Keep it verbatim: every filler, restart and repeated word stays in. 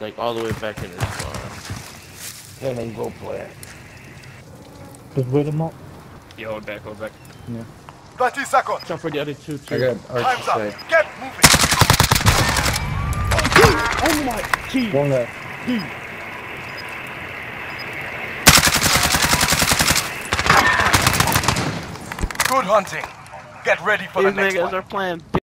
Like all the way back in his bar. Then they go play it. Just wait him up. Yeah, hold back, hold back. Yeah. thirty seconds. Watch out for the other two, too. I got Time's Archie up. side. Get moving. Oh my teeth! One left. Good hunting. Get ready for These the next niggas one. are playing